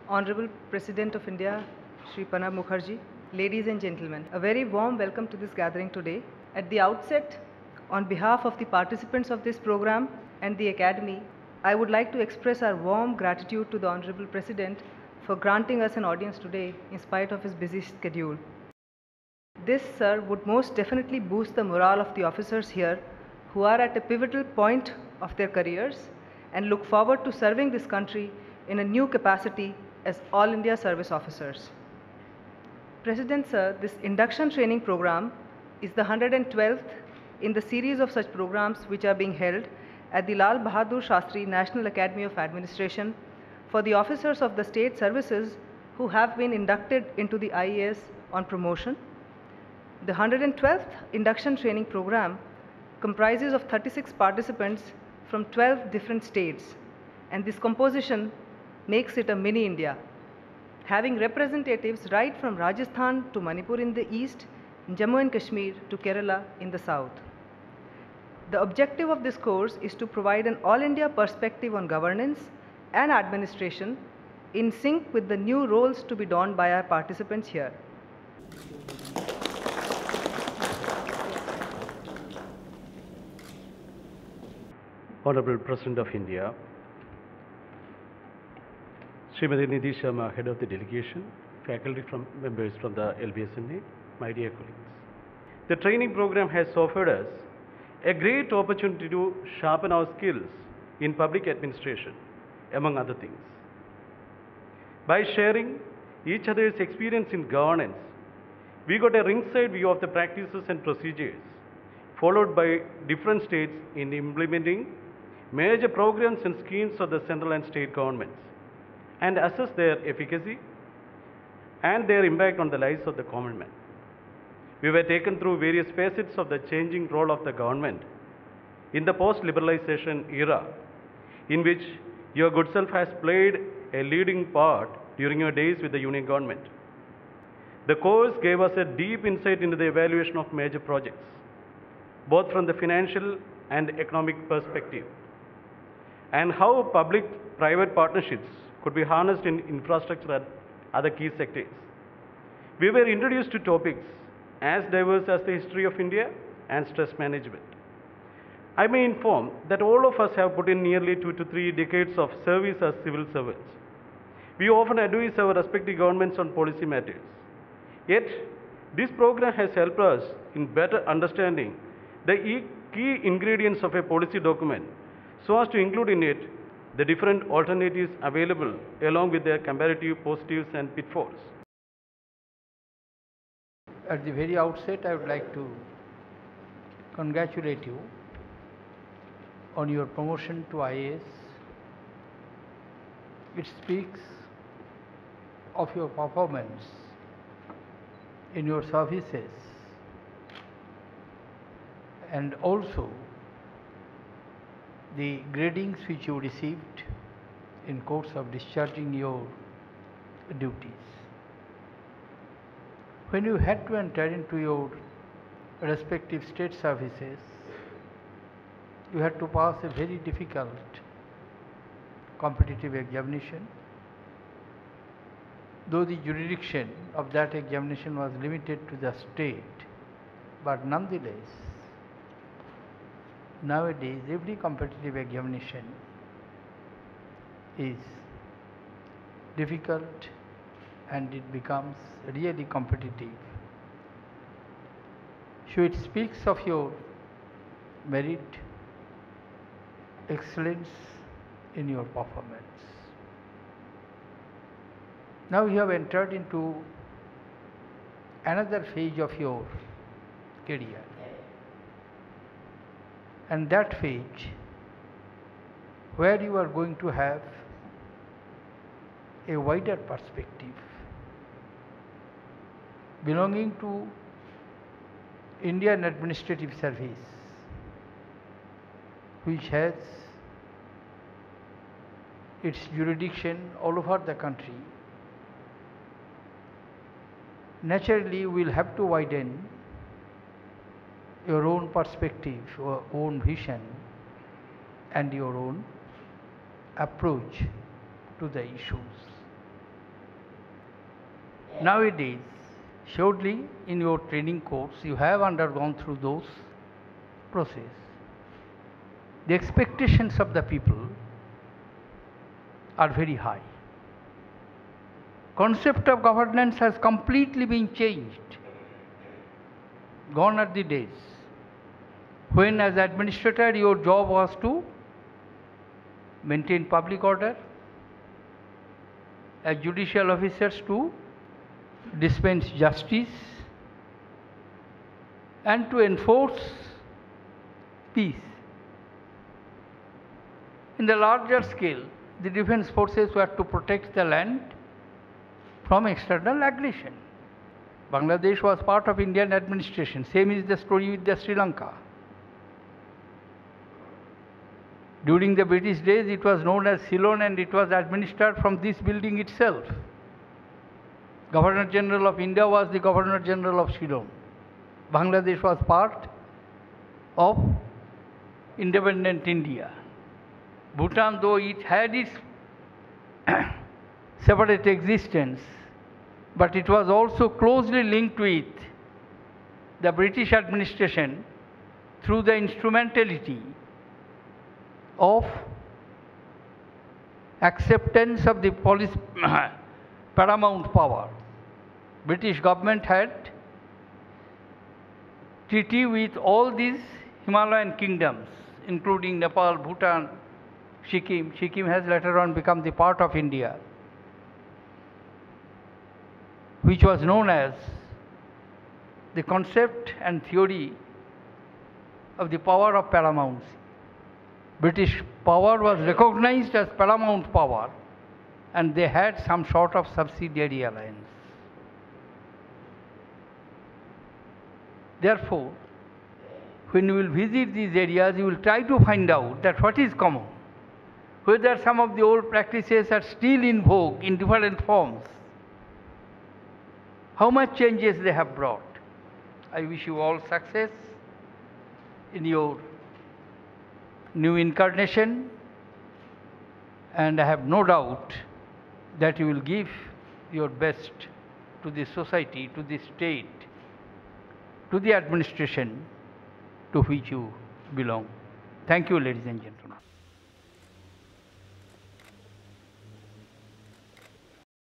Honorable President of India, Shri Pranab Mukherjee, ladies and gentlemen, a very warm welcome to this gathering today. At the outset, on behalf of the participants of this program and the Academy, I would like to express our warm gratitude to the Honorable President for granting us an audience today in spite of his busy schedule. This, sir, would most definitely boost the morale of the officers here who are at a pivotal point of their careers and look forward to serving this country in a new capacity as All India Service Officers. President, sir, this induction training program is the 112th in the series of such programs which are being held at the Lal Bahadur Shastri National Academy of Administration for the officers of the state services who have been inducted into the IAS on promotion. The 112th induction training program comprises of 36 participants from 12 different states, and this composition makes it a mini India, having representatives right from Rajasthan to Manipur in the east, Jammu and Kashmir to Kerala in the south. The objective of this course is to provide an all India perspective on governance and administration in sync with the new roles to be donned by our participants here. Honorable President of India, Srimati Nidhi Sharma, Head of the Delegation, faculty members from the LBSNA, my dear colleagues. The training program has offered us a great opportunity to sharpen our skills in public administration, among other things. By sharing each other's experience in governance, we got a ringside view of the practices and procedures followed by different states in implementing major programs and schemes of the central and state governments and assess their efficacy and their impact on the lives of the common man. We were taken through various facets of the changing role of the government in the post-liberalization era, in which your good self has played a leading part during your days with the union government. The course gave us a deep insight into the evaluation of major projects, both from the financial and economic perspective, and how public-private partnerships could be harnessed in infrastructure and other key sectors. We were introduced to topics as diverse as the history of India and stress management. I may inform that all of us have put in nearly 2 to 3 decades of service as civil servants. We often advise our respective governments on policy matters. Yet, this program has helped us in better understanding the key ingredients of a policy document so as to include in it the different alternatives available along with their comparative positives and pitfalls. At the very outset, I would like to congratulate you on your promotion to IAS. It speaks of your performance in your services and also the gradings which you received in course of discharging your duties. When you had to enter into your respective state services, you had to pass a very difficult competitive examination. Though the jurisdiction of that examination was limited to the state, but nonetheless, nowadays every competitive examination is difficult and it becomes really competitive. So it speaks of your merit, excellence in your performance. Now you have entered into another phase of your career, and that phase where you are going to have a wider perspective belonging to Indian Administrative Service, which has its jurisdiction all over the country. Naturally, you will have to widen your own perspective, your own vision and your own approach to the issues. Nowadays, surely in your training course you have undergone through those process. The expectations of the people are very high. Concept of governance has completely been changed. Gone are the days when as administrator your job was to maintain public order, as judicial officers to dispense justice and to enforce peace. In the larger scale, the defense forces were to protect the land from external aggression. Bangladesh was part of Indian administration. Same is the story with the Sri Lanka. During the British days, it was known as Ceylon and it was administered from this building itself. Governor General of India was the Governor General of Ceylon. Bangladesh was part of independent India. Bhutan, though it had its separate existence, but it was also closely linked with the British administration through the instrumentality of acceptance of the paramount power. British government had treaty with all these Himalayan kingdoms, including Nepal, Bhutan, Sikkim. Sikkim has later on become the part of India, which was known as the concept and theory of the power of paramountcy. British power was recognized as paramount power and they had some sort of subsidiary alliance. Therefore, when you will visit these areas, you will try to find out that what is common, whether some of the old practices are still in vogue in different forms, how much changes they have brought. I wish you all success in your new incarnation, and I have no doubt that you will give your best to the society, to the state, to the administration to which you belong. Thank you, ladies and gentlemen.